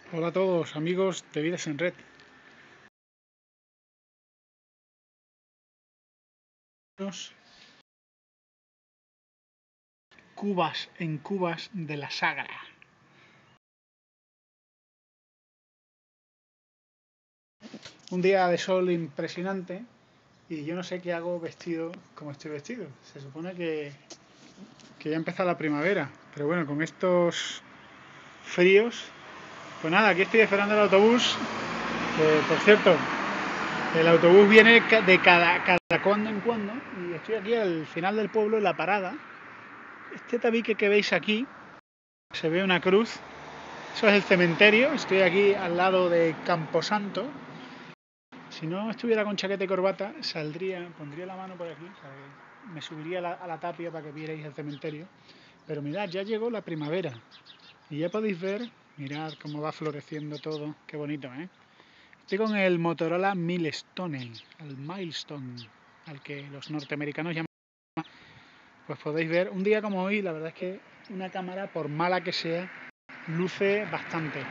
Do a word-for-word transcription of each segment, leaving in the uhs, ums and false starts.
Hola a todos, amigos de Vidas en Red. Cubas en cubas de la Sagra. Un día de sol impresionante y yo no sé qué hago vestido como estoy vestido. Se supone que, que ya empieza la primavera, pero bueno, con estos fríos, pues nada, aquí estoy esperando el autobús. Que, por cierto, el autobús viene de cada, cada cuando en cuando y estoy aquí al final del pueblo, en la parada. Este tabique que veis aquí, se ve una cruz. Eso es el cementerio. Estoy aquí al lado de Camposanto. Si no estuviera con chaqueta y corbata, saldría, pondría la mano por aquí, o sea, me subiría a la, a la tapia para que vierais el cementerio. Pero mirad, ya llegó la primavera y ya podéis ver, mirad cómo va floreciendo todo. Qué bonito, ¿eh? Estoy con el Motorola Milestone, el Milestone, al que los norteamericanos llaman. Pues podéis ver, un día como hoy, la verdad es que una cámara, por mala que sea, luce bastante.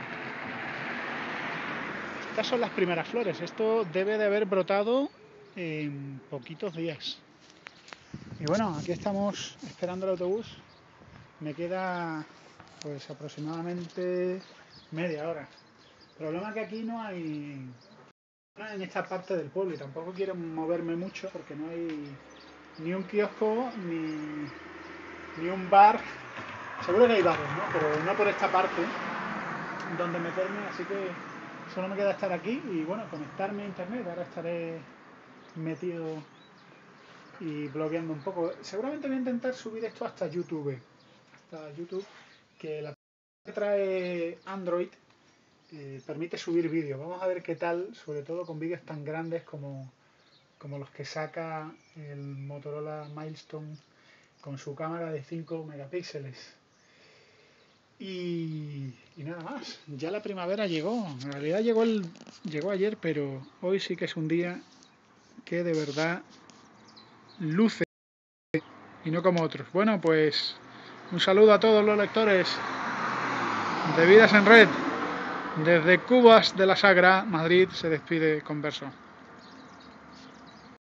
Estas son las primeras flores. Esto debe de haber brotado en poquitos días. Y bueno, aquí estamos esperando el autobús. Me queda pues aproximadamente media hora. El problema es que aquí no hay nada en esta parte del pueblo y tampoco quiero moverme mucho porque no hay ni un kiosco ni, ni un bar. Seguro que hay bares, ¿no? Pero no por esta parte donde meterme, así que solo me queda estar aquí y bueno, conectarme a internet. Ahora estaré metido y blogueando un poco. Seguramente voy a intentar subir esto hasta YouTube. Hasta YouTube, que la que trae Android eh, permite subir vídeos. Vamos a ver qué tal, sobre todo con vídeos tan grandes como, como los que saca el Motorola Milestone con su cámara de cinco megapíxeles. Y, y nada más, ya la primavera llegó. En realidad llegó, el, llegó ayer, pero hoy sí que es un día que de verdad luce y no como otros. Bueno, pues un saludo a todos los lectores de Vidas en Red. Desde Cubas de la Sagra, Madrid, se despide Converso.